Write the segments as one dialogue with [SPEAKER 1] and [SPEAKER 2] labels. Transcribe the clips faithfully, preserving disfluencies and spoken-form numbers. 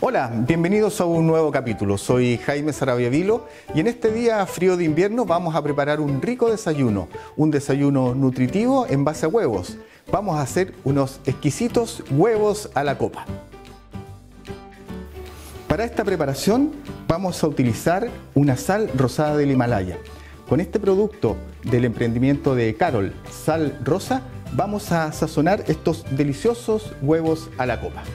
[SPEAKER 1] Hola, bienvenidos a un nuevo capítulo. Soy Jaime Saravia Vilo y en este día frío de invierno vamos a preparar un rico desayuno, un desayuno nutritivo en base a huevos. Vamos a hacer unos exquisitos huevos a la copa. Para esta preparación vamos a utilizar una sal rosada del Himalaya. Con este producto del emprendimiento de Carol, Sal Rosa, vamos a sazonar estos deliciosos huevos a la copa.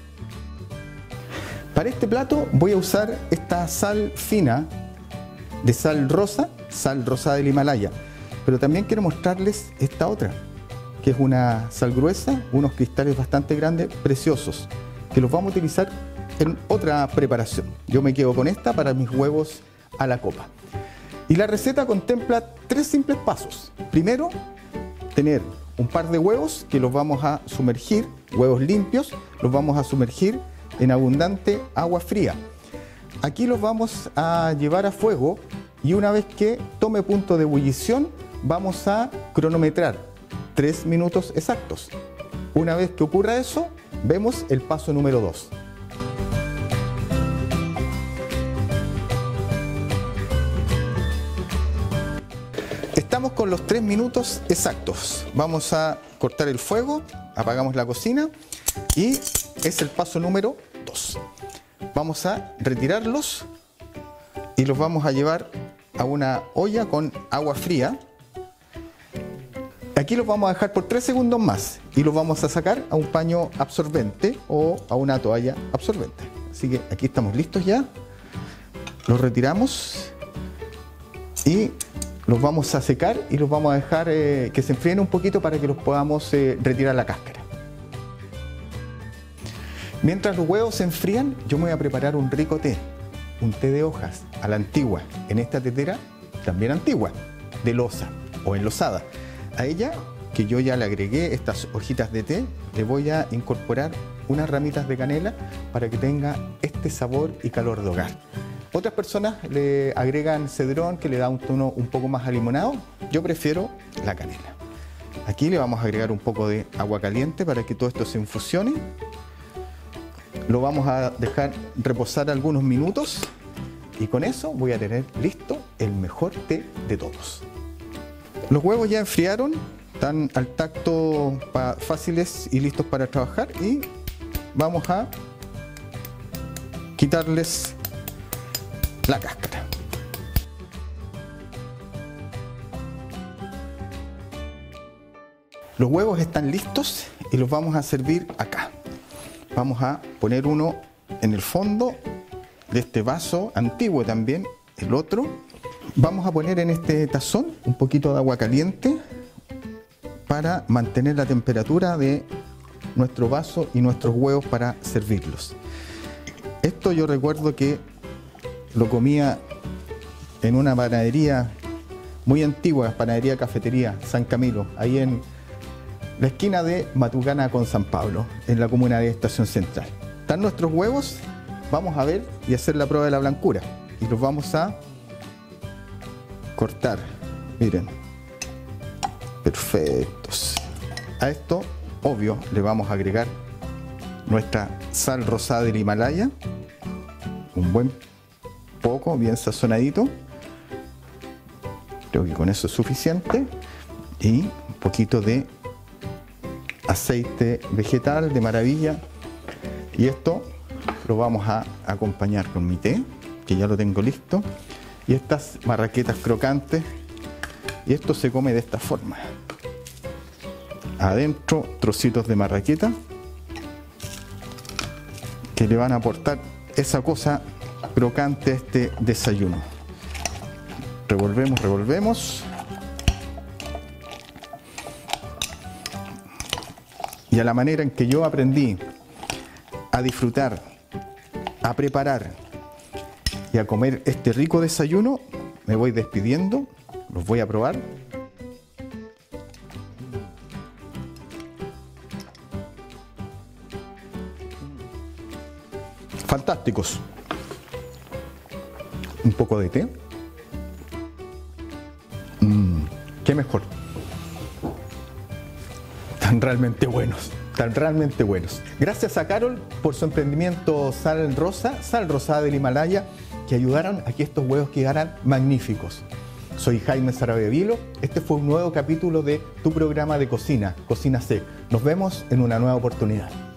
[SPEAKER 1] Para este plato voy a usar esta sal fina de sal rosa, sal rosada del Himalaya, pero también quiero mostrarles esta otra, que es una sal gruesa, unos cristales bastante grandes, preciosos, que los vamos a utilizar en otra preparación. Yo me quedo con esta para mis huevos a la copa. Y la receta contempla tres simples pasos. Primero, tener un par de huevos que los vamos a sumergir, huevos limpios, los vamos a sumergir en abundante agua fría. Aquí los vamos a llevar a fuego y una vez que tome punto de ebullición vamos a cronometrar tres minutos exactos. Una vez que ocurra eso, vemos el paso número dos. Estamos con los tres minutos exactos. Vamos a cortar el fuego, apagamos la cocina y es el paso número dos. Vamos a retirarlos y los vamos a llevar a una olla con agua fría. Aquí los vamos a dejar por tres segundos más y los vamos a sacar a un paño absorbente o a una toalla absorbente. Así que aquí estamos listos ya. Los retiramos y los vamos a secar y los vamos a dejar eh, que se enfríen un poquito para que los podamos eh, retirar la cáscara. Mientras los huevos se enfrían, yo me voy a preparar un rico té, un té de hojas a la antigua, en esta tetera también antigua, de loza o enlosada. A ella, que yo ya le agregué estas hojitas de té, le voy a incorporar unas ramitas de canela para que tenga este sabor y calor de hogar. Otras personas le agregan cedrón, que le da un tono un poco más alimonado. Yo prefiero la canela. Aquí le vamos a agregar un poco de agua caliente para que todo esto se infusione. Lo vamos a dejar reposar algunos minutos y con eso voy a tener listo el mejor té de todos. Los huevos ya enfriaron, están al tacto fáciles y listos para trabajar y vamos a quitarles la cáscara. Los huevos están listos y los vamos a servir acá. Vamos a poner uno en el fondo de este vaso antiguo también, el otro. Vamos a poner en este tazón un poquito de agua caliente para mantener la temperatura de nuestro vaso y nuestros huevos para servirlos. Esto yo recuerdo que lo comía en una panadería muy antigua, panadería cafetería San Camilo, ahí en la esquina de Matucana con San Pablo, en la comuna de Estación Central. Están nuestros huevos, vamos a ver y hacer la prueba de la blancura. Y los vamos a cortar, miren, perfectos. A esto, obvio, le vamos a agregar nuestra sal rosada del Himalaya, un buen poco, bien sazonadito. Creo que con eso es suficiente. Y un poquito de aceite vegetal de maravilla y esto lo vamos a acompañar con mi té, que ya lo tengo listo, y estas marraquetas crocantes, y esto se come de esta forma. Adentro trocitos de marraqueta que le van a aportar esa cosa crocante a este desayuno. Revolvemos, revolvemos. Y a la manera en que yo aprendí a disfrutar, a preparar y a comer este rico desayuno, me voy despidiendo, los voy a probar. Fantásticos. Un poco de té. Mmm, qué mejor. Están realmente buenos. Están realmente buenos. Gracias a Carol por su emprendimiento Sal Rosa, Sal Rosada del Himalaya, que ayudaron a que estos huevos quedaran magníficos. Soy Jaime Saravia Vilo. Este fue un nuevo capítulo de tu programa de cocina, Cocina C. Nos vemos en una nueva oportunidad.